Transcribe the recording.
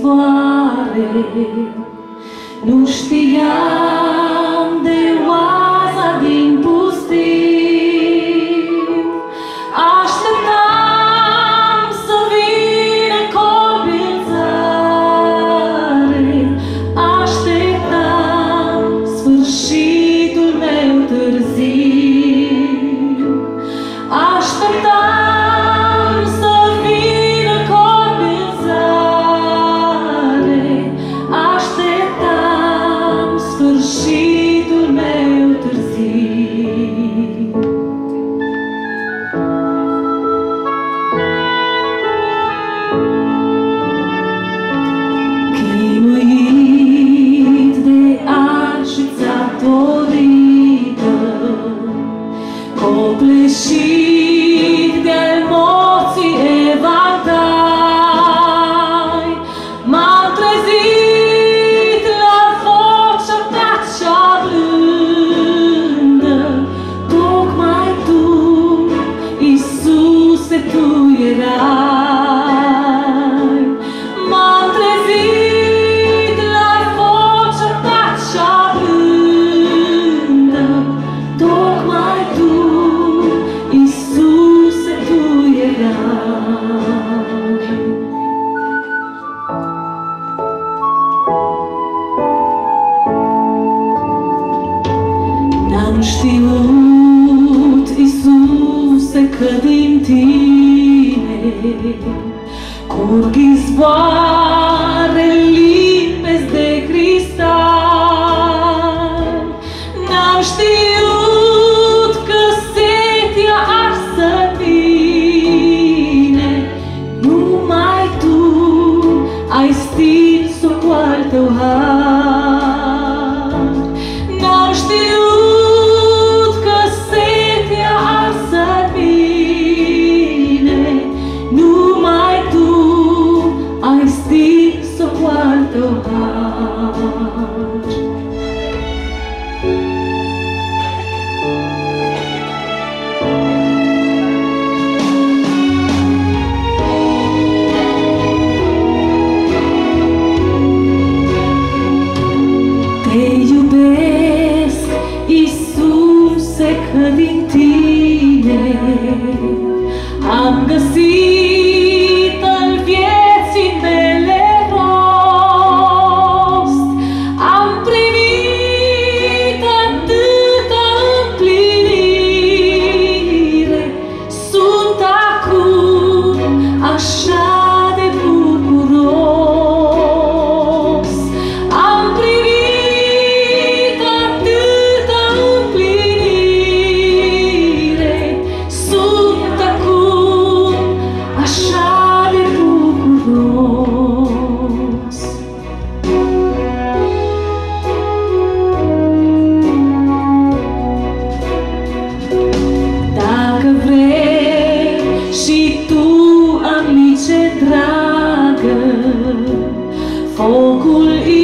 izvoare. Nu știam de oaza din pustiu, așteptam să vină copilțare, așteptam sfârșitul meu târziu, așteptam să vină copilțare, așteptam sfârșitul meu târziu. Chinuit de arșița dorită, copleșit de-al morții evantai, m-am trezit la vocea ta cea blândă. Tocmai tu, Iisuse, tu erai. M-am trezit la vocea ta cea blândă. Tocmai tu, Iisuse, tu erai. N-am știut, Iisuse, că din tine curg izvoare limpezi de cristal. N-am știut că setea arsă tine, numai tu ai stins-o cu al tău har. N-am știut că setea arsă tine, numai tu ai stins-o cu al tău har. Te iubesc, Iisuse, că din tine am găsit al vieții mele rost. Am primit atâta împlinire, sunt acum așa de bucuros. Am primit atâta împlinire, sunt acum așa de bucuros. Dacă vrei și tu, amice dragă, focul